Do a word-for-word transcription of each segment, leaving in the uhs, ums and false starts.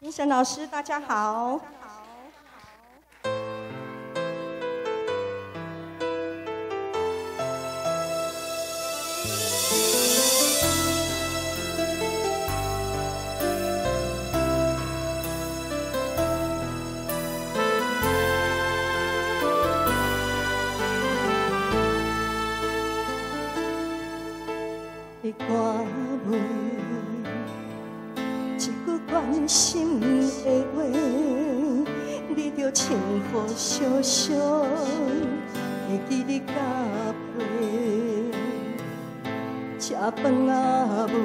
评审老师，大家好。你看袂一句关心的话，你着穿好小小，会记你甲陪，吃饭啊袂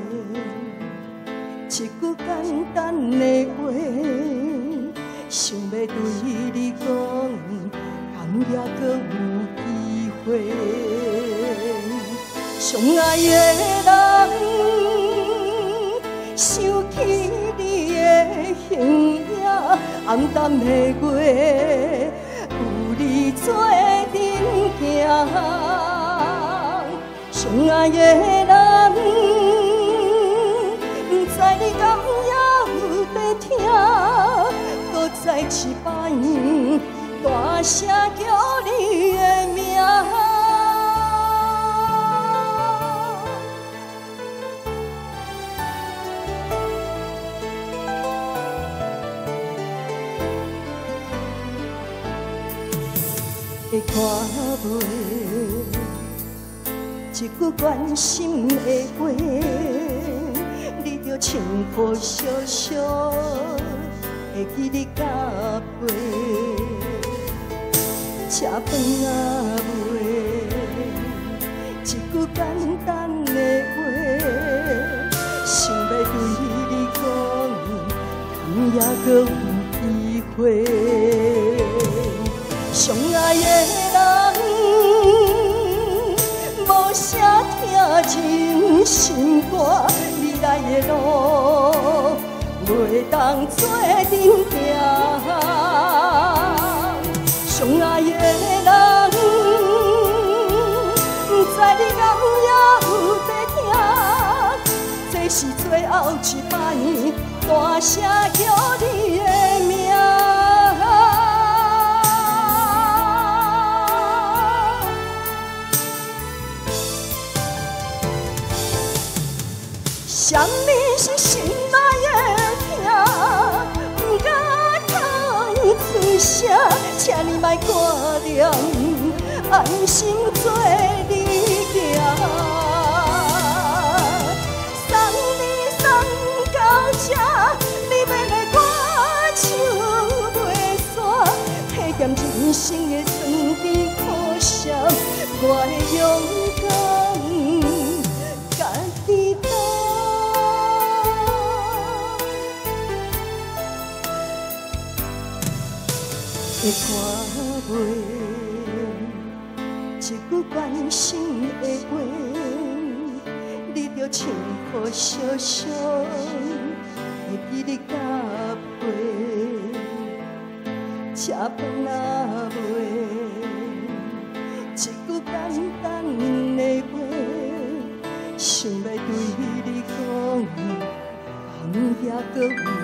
一句简单的话，想要对你讲，今夜搁有机会。相爱的人，想起你的形影，暗淡的月，有你做阵行。相爱的人，不知你敢还有在听，搁再一摆，大声叫你的名。会看袂一句关心的话，你着穿好小小，会记你甲陪，吃饭啊袂一句简单的话，想要对你讲，今夜搁有机会。相爱的人，无声听真心歌，未来的路袂当做阵行。相爱的人，不知你敢还有在听，这是最后一摆，大声叫你的名。什么是心内的痛？不敢叹出声，请你莫挂念，安心做你行。送你送到这，你要来我手袂散，体验人生的酸甜苦涩，我的勇敢，家己担。会看袂一句关心的话，你着穿好小小，会记你甲陪，吃饭啊袂一句简单的话，想要对你讲，今夜搁有。